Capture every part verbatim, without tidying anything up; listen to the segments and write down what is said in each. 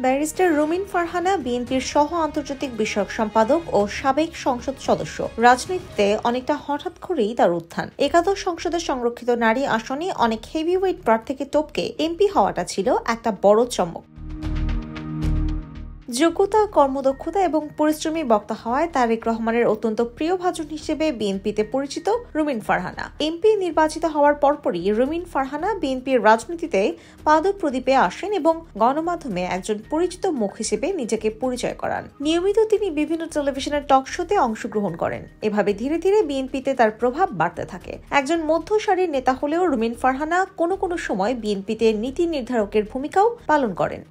Barrister রুমিন ফারহানা বিএনপির সহ আন্তর্জাতিক বিষয়ক সম্পাদক ও সাবেক সংসদ সদস্য। রাজনীতিতে অনেকটা হঠাৎ করেই তার উত্থান। একাদশ সংসদে সংরক্ষিত নারী আসনে অনেক হেভিওয়েট প্রার্থীকে টপকে এমপি হওয়াটা ছিল একটা বড় চমক। যোগ্যতা, কর্মদক্ষতা এবং পরিশ্রমী বক্তা হওয়ায় তারেক রহমানের অত্যন্ত প্রিয়ভাজন হিসেবে বিএনপিতে পরিচিত রুমিন ফারহানা। এমপি নির্বাচিত হওয়ার পরপরই রুমিন ফারহানা বিএনপির রাজনীতিতে পাদপ্রদীপে আসেন এবং গণমাধ্যমে একজন পরিচিত মুখ হিসেবে নিজেকে পরিচয় করান। নিয়মিত তিনি বিভিন্ন টেলিভিশনের টক শোতে অংশগ্রহণ করেন। এভাবে ধীরে ধীরে বিএনপিতে তার প্রভাব বাড়তে থাকে। একজন মধ্য সারির নেতা হলেও রুমিন ফারহানা কোনো কোনো সময় বিএনপিতে নীতি নির্ধারকের ভূমিকাও পালন করেন।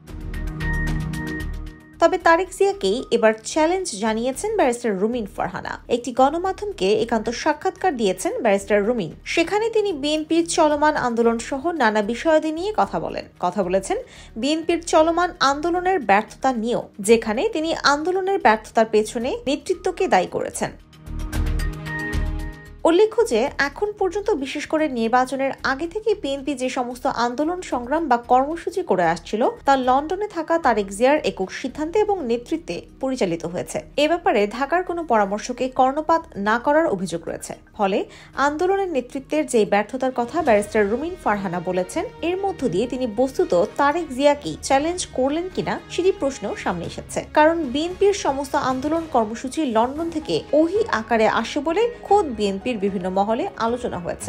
তবে তারেক জিয়াকেই এবার চ্যালেঞ্জ জানিয়েছেন ব্যারিস্টার রুমিন ফারহানা। একটি গণমাধ্যমকে একান্ত সাক্ষাৎকার দিয়েছেন ব্যারিস্টার রুমিন। সেখানে তিনি বিএনপির চলমান আন্দোলন সহ নানা বিষয়াদি নিয়ে কথা বলেন। কথা বলেছেন বিএনপির চলমান আন্দোলনের ব্যর্থতা নিয়েও, যেখানে তিনি আন্দোলনের ব্যর্থতার পেছনে নেতৃত্বকে দায়ী করেছেন। উল্লেখ্য যে এখন পর্যন্ত বিশেষ করে নির্বাচনের আগে থেকে বিএনপি যে সমস্ত আন্দোলন সংগ্রাম বা কর্মসূচি করে আসছিল তা লন্ডনে থাকা তারেক জিয়ার একক সিদ্ধান্তে এবং নেতৃত্বে পরিচালিত হয়েছে। এ ব্যাপারে ঢাকার কোনো পরামর্শকে কর্ণপাত না করার অভিযোগ রয়েছে। ফলে আন্দোলনের নেতৃত্বের যে ব্যর্থতার কথা ব্যারিস্টার রুমিন ফারহানা বলেছেন, এর মধ্য দিয়ে তিনি বস্তুত তারেক জিয়াকে চ্যালেঞ্জ করলেন কিনা সেটি প্রশ্ন সামনে এসেছে। কারণ বিএনপির সমস্ত আন্দোলন কর্মসূচি লন্ডন থেকে ওহি আকারে আসে বলে খোদ বিএনপি বিভিন্ন মহলে আলোচনা হয়েছে।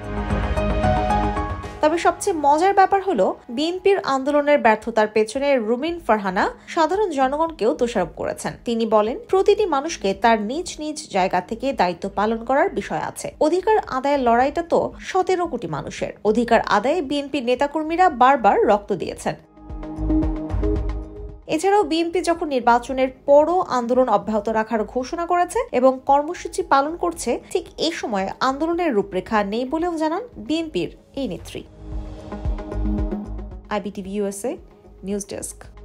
তবে সবচেয়ে মজার ব্যাপার হলো বিএনপির আন্দোলনের ব্যর্থতার পেছনে রুমিন ফারহানা সাধারণ জনগণকেও দোষারোপ করেছেন। তিনি বলেন, প্রতিটি মানুষকে তার নিজ নিজ জায়গা থেকে দায়িত্ব পালন করার বিষয় আছে। অধিকার আদায়ের লড়াইটা তো সতেরো কোটি মানুষের। অধিকার আদায়ে বিএনপির নেতাকর্মীরা বারবার রক্ত দিয়েছেন। এছাড়াও বিএনপি যখন নির্বাচনের পরও আন্দোলন অব্যাহত রাখার ঘোষণা করেছে এবং কর্মসূচি পালন করছে, ঠিক এ সময় আন্দোলনের রূপরেখা নেই বলেও জানান বিএনপির এই নেত্রী। IBTV USA news desk.